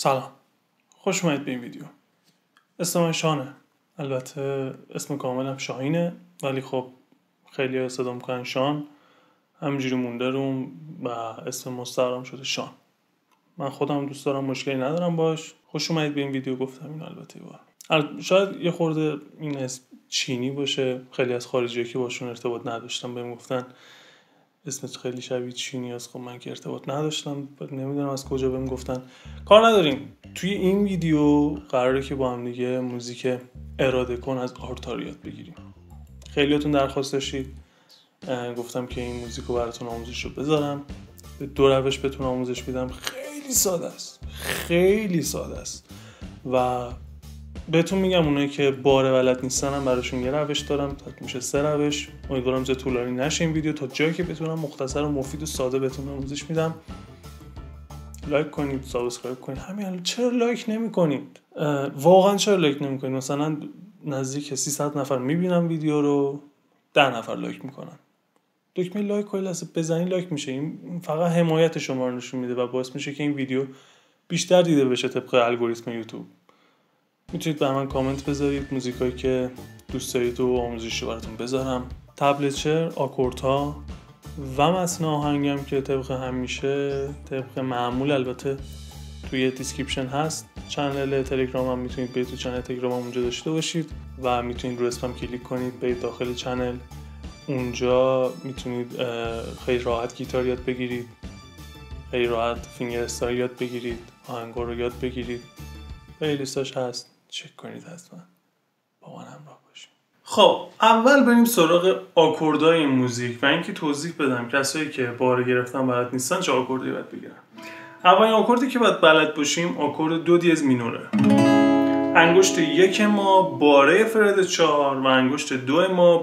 سلام، خوش اومدید به این ویدیو. اسم من شانه. البته اسم کاملم شاهینه، ولی خب خیلی ها صدا میکنن شان، همینجوری مونده روم و اسم مستعارم شده شان. من خودم دوست دارم، مشکلی ندارم باش. خوش اومدید به این ویدیو گفتم این البته شاید یه خورده این اسم چینی باشه، خیلی از خارجی‌ها که باشون ارتباط نداشتم بهم گفتن اسمت خیلی شبیه چینی است. خب من که ارتباط نداشتم، نمیدونم از کجا بهم گفتن. کار نداریم. توی این ویدیو قراره که با هم دیگه موزیک اراده کن از آرتار یاد بگیریم. خیلیاتون درخواست داشتید، گفتم که این موزیک رو براتون آموزش رو بذارم. دو روش بهتون آموزش میدم. خیلی ساده است و بهتون میگم اونایی که باره بلد نیستن هم براشون یه روش دارم، تا میشه 3 روش. امیدوارم زیاد طولانی نشه این ویدیو، تا جایی که بتونم مختصر و مفید و ساده بهتون آموزش میدم. لایک کنید، سابسکرایب کنید. همین الان چرا لایک نمی‌کنید؟ واقعا چرا لایک نمی‌کنید؟ مثلا نزدیک 300 نفر میبینم ویدیو رو، 10 نفر لایک میکنن. دکمه لایک رو لازم بزنی لایک میشه. این فقط حمایت شما رو نشون میده و باعث میشه که این ویدیو بیشتر دیده بشه طبق الگوریتم یوتیوب. میتونید به من کامنت بذارید موزیکایی که دوست دارید و آموزشی براتون بذارم. تبلچر، آکوردها و متن آهنگم که طبق همیشه، طبق معمول البته توی دیسکریپشن هست. چنل تلگرامم میتونید برید تو چنل تلگرامم اونجا داشته باشید و میتونید رو اسمم کلیک کنید برید داخل چنل. اونجا میتونید خیلی راحت گیتار یاد بگیرید، خیلی راحت فینگر استایل یاد بگیرید، آهنگا رو یاد بگیرید. پلیلیستاش هست، چک کنید حتما. با من همراه باشید. خب اول بریم سراغ آکوردهای این موزیک و اینکه توضیح بدم کسایی که باره گرفتن بلد نیستن چه آکوردی باید بگیرن. اولین آکوردی که باید بلد باشیم آکورد دو دیز مینوره. انگشت 1 ما باره فرد 4 و انگشت 2 ما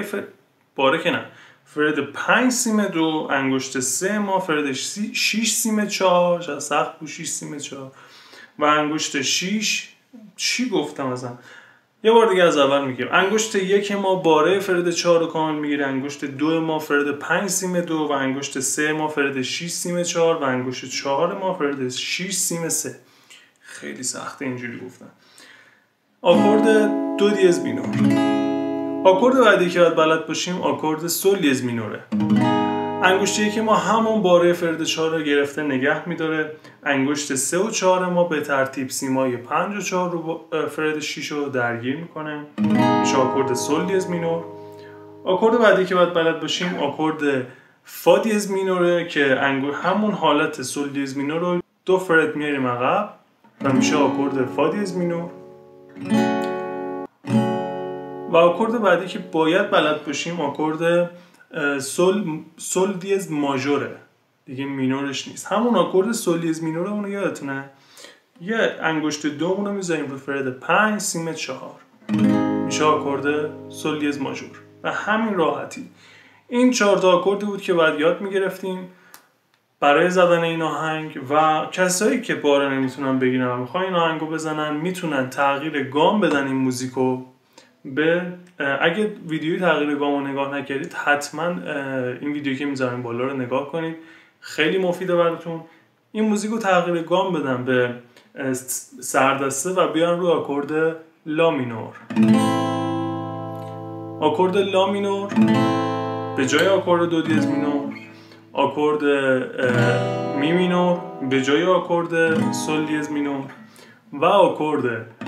فرد 5 سیم 2، انگشت 3 ما فرد 6 سیم 4 شاید سخت بود 6 سیم 4 و انگشت 6 چی گفتم اصلا؟ یه بار دیگه از اول میگم. انگشت 1 ما باره فرد 4 رو کامل میگیره، انگشت 2 ما فرد 5 سیم 2 و انگشت 3 ما فرد 6 سیم 4 و انگشت 4 ما فرد 6 سیم 3. خیلی سخته اینجوری گفتن. آکورد دو دیز مینور. آکورد بعدی که باید بلد باشیم آکورد سول دیز مینوره. انگشت 1 ما همون باره فرد 4 رو گرفته نگه میداره، انگشت 3 و 4 ما به ترتیب سیمای 5 و 4 رو فرد 6 رو درگیر میکنه، میشه آکورد سول دیز مینور. آکورد بعدی که باید بلد باشیم آکورد فا دیز مینوره که همون حالت سول دیز مینور رو 2 فرد میاریم عقب و میشه آکورد فا دیز مینور. و آکورد بعدی که باید بلد باشیم آکورد سول دیز ماژوره، دیگه مینورش نیست. همون آکورد سول دیز مینوره، اونو یادتونه؟ یه انگشت 2 رو میذاریم رو فرد 5 سیم 4، میشه آکورد سول دیز ماژور. و همین راحتی. این 4 تا آکوردی بود که باید یاد میگرفتیم برای زدن این آهنگ. و کسایی که باره نمیتونن بگیرن و میخوان این آهنگو بزنن میتونن تغییر گام بدن این موزیکو. اگه ویدیوی تغییر گام رو نگاه نکردید حتما این ویدیویی که میذارم بالا رو نگاه کنید، خیلی مفیده براتون. این موزیک رو تغییر گام بدن به سردسته و بیان رو آکورد لا مینور. آکورد لا مینور به جای آکورد دو دیز مینور، آکورد می مینور به جای آکورد سول دیز مینور و آکورد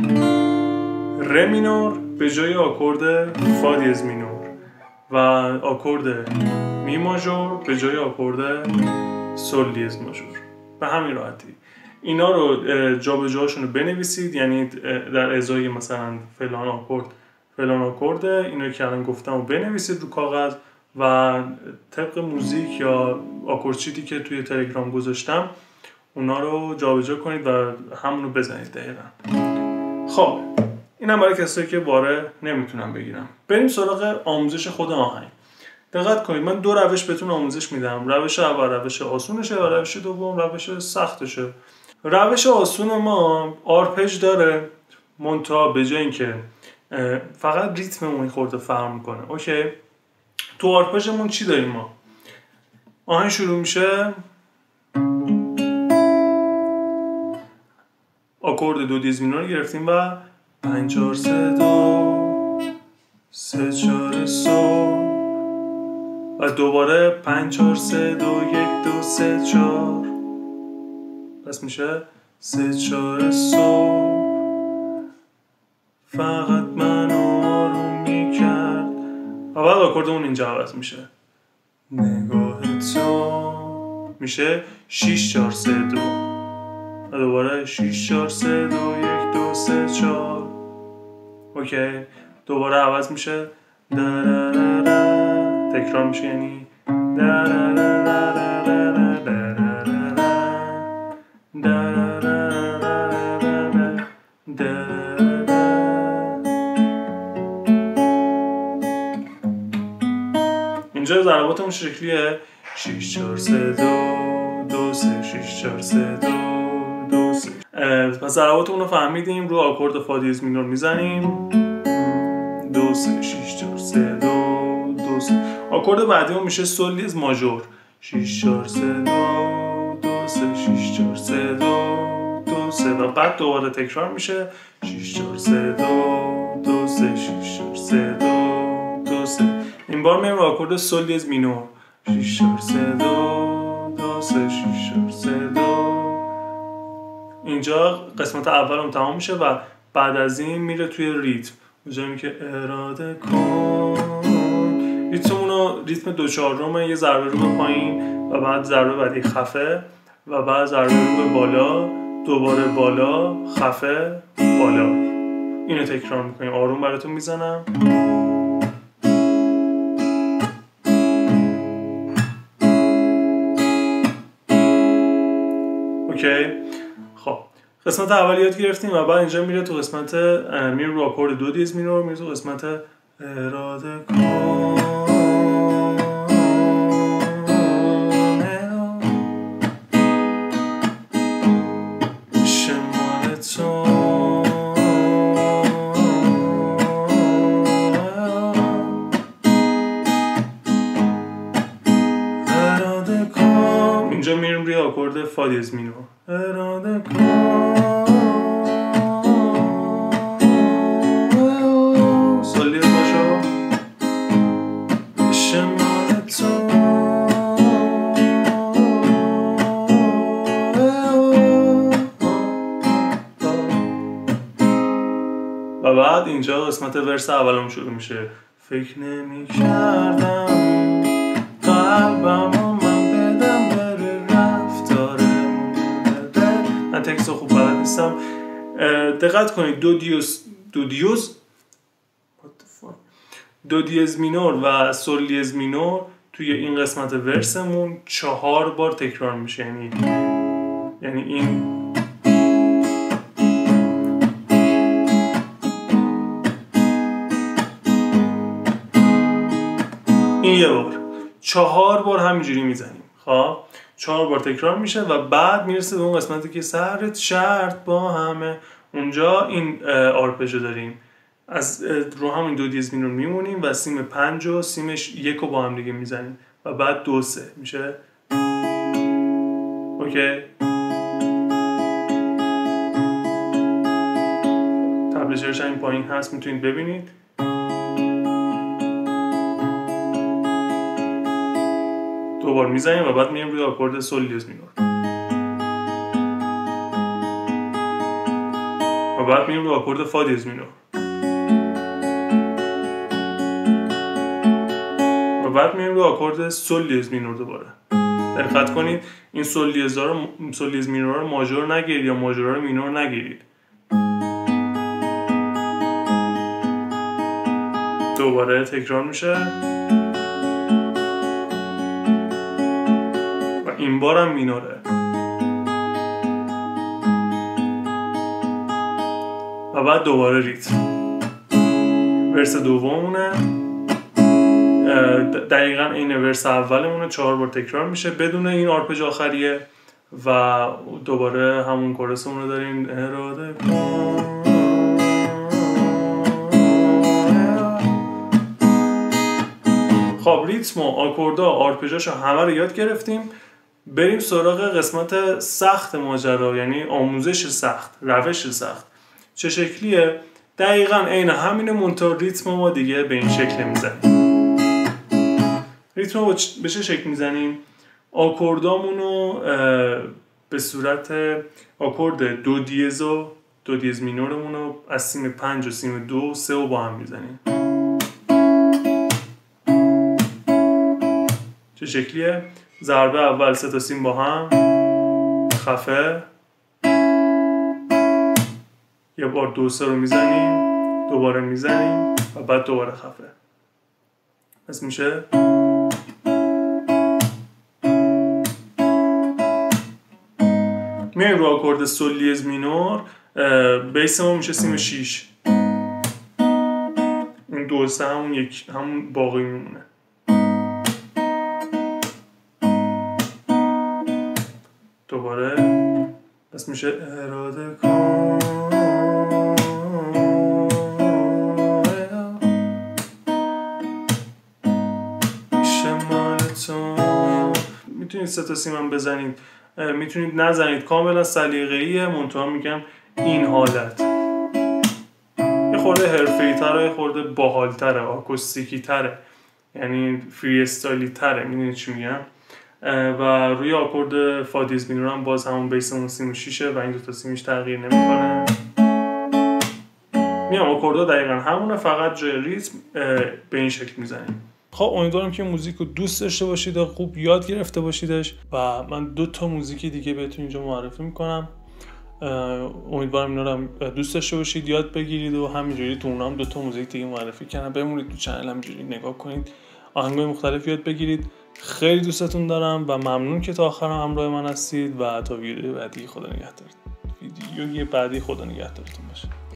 ر مینور به جای آکورد فا دیز مینور و آکورد می ماژور به جای آکورد سول دیز ماژور. به همین راحتی اینا رو جابجاشون رو بنویسید، یعنی در ازای مثلا فلان آکورد اینا که الان گفتم رو بنویسید رو کاغذ و طبق موزیک یا آکورد شیتی که توی تلگرام گذاشتم اونا رو جابجا کنید و همون رو بزنید دقیقا. خب اینم برای کسایی که باره نمیتونن بگیرم. بریم سراغ آموزش خود آهنگ. دقت کنید من 2 روش بهتون آموزش میدم. روش اول روش آسونشه و روش دوم روش سختشه. روش آسون ما آرپج داره، منتها به جای اینکه فقط ریتممون خورده فرق میکنه. اوکی، تو آرپژمون چی داریم ما؟ آهنگ شروع میشه آکورد دو دیز مینور گرفتیم و 5 4 3 2 3 4 سول و دوباره 5 4 3 2 1 2 3 4 پس میشه 3 4 سول فقط منو آروم میکرد و بعد آکوردمون اینجا عوض میشه نگاه تو میشه 6 4 3 2 و دوباره 6 4 3 2 1 2 3 4 اوکی دوباره عوض میشه تکرار میشه یعنی اینجا ضرباتمون شکلیه 6 4 3 2 2 3 6 4 3 2 2 3 پس ضرباتمون رو فهمیدیم رو آکورد فا دیز مینور میزنیم 2 3 6 4 3 2 2 3 آکورد بعدیمون میشه سول دیز ماژور 6 4 3 2 2 3 6 4 3 2 2 3 و بعد دوباره تکرار میشه 6 4 3 2 2 3 6 4 3 2 2 3 این بار میریم رو آکورد سول دیز مینور 6 4 3 2 2 3 6 4 3 2 اینجا قسمت اولم تمام میشه و بعد از این میره توی ریتم اونجایی که اراده کن ریتم 2/4 یه ضربه رو به پایین و بعد ضربه بعدی خفه و بعد ضربه رو به بالا دوباره بالا خفه بالا اینو تکرار میکنیم آروم براتون میزنم اوکی خب قسمت اول یاد گرفتیم و بعد اینجا میره تو قسمت میره رو آکورد دو دیز مینور میره تو قسمت اراده کن شمال تو اراده کن اینجا میریم روی آکورد فا دیز مینور اراده کن سول دیز باشو شمال تو و بعد اینجا قسمت ورس اولم شروع میشه فکر نمی کردم قلبمو من بدم بره رفتارمون بده من تکستو خوب بلد نیستم دقت کنید دو دیز مینور و سول دیز مینور توی این قسمت ورسمون 4 بار تکرار میشه یعنی این یه بار 4 بار همینجوری میزنیم خب 4 بار تکرار میشه و بعد میرسه به اون قسمتی که سرت شرط با همه اونجا این آرپژو داریم از رو همون دو دیز مینور میمونیم و سیم 5 و سیمش 1 رو با هم دیگه میزنیم و بعد 2 3 میشه اوکی تبلشرش این پایین هست میتونید ببینید دوبار میزنیم و بعد میریم روی آکورد سول دیز مینور و بعد میریم روی آکورد فا دیز مینور و بعد میریم روی آکورد سول دیز مینور دوباره دقت کنید این سول دیز مینور رو ماژور نگیرید یا ماژور رو مینور نگیرید دوباره تکرار میشه و این بار هم مینوره و بعد دوباره ریتم ورس دومونه دقیقا این ورس اولمونه 4 بار تکرار میشه بدون این آرپژ آخریه و دوباره همون کورسمون رو داریم اراده کن خب ریتم و آکوردا آرپژاشو همه رو یاد گرفتیم بریم سراغ قسمت سخت ماجرا، یعنی آموزش سخت، روش سخت. چه شکلیه؟ دقیقاً عین همین منتها ریتم ما دیگه به این شکل میزنیم. ریتم رو به چه شکل میزنیم؟ آکوردامونو به صورت آکورد دو دیز و دو دیز مینورمون رو از سیم 5 و سیم 2 و 3 رو با هم میزنیم. چه شکلیه؟ ضربه اول 3 تا سیم با هم، خفه، یه بار 2 3 رو میزنیم، دوباره میزنیم و بعد دوباره خفه. پس میشه میایم رو آکورد سول لیز مینور، بیس ما میشه سیم 6. این 2 3 همون باقی میمونه. دوباره پس میشه اراده کن میشه مال تو. میتونید 3 تا سیم هم بزنید، میتونید نزنید، کاملا سلیقه‌ایه. منتها میگم این حالت یه خورده حرفه‌ای تره، یه خورده باحال تره، آکوستیکی تره، یعنی فری استایلی تره. میدونید چی میگم؟ و روی آکورد فا دیز مینور هم باز همون بیسمون سیم 6 و این 2 تا سیمش تغییر نمیکنه. میام آکوردها دقیقاً همونه، فقط جای ریتم به این شکل میزنیم. خب امیدوارم که موزیک رو دوست داشته باشید و خوب یاد گرفته باشیدش و من 2 تا موزیک دیگه بهتون اینجا معرفی میکنم. امیدوارم اینا رو دوست داشته باشید، یاد بگیرید و همینجوری تو اونام 2 تا موزیک دیگه معرفی کردم. بمونید تو چنل همینجوری نگاه کنید، آهنگای مختلف یاد بگیرید. خیلی دوستتون دارم و ممنون که تا آخر همراه من هستید و تا ویدیو بعدی خدا نگهدارتون باشه.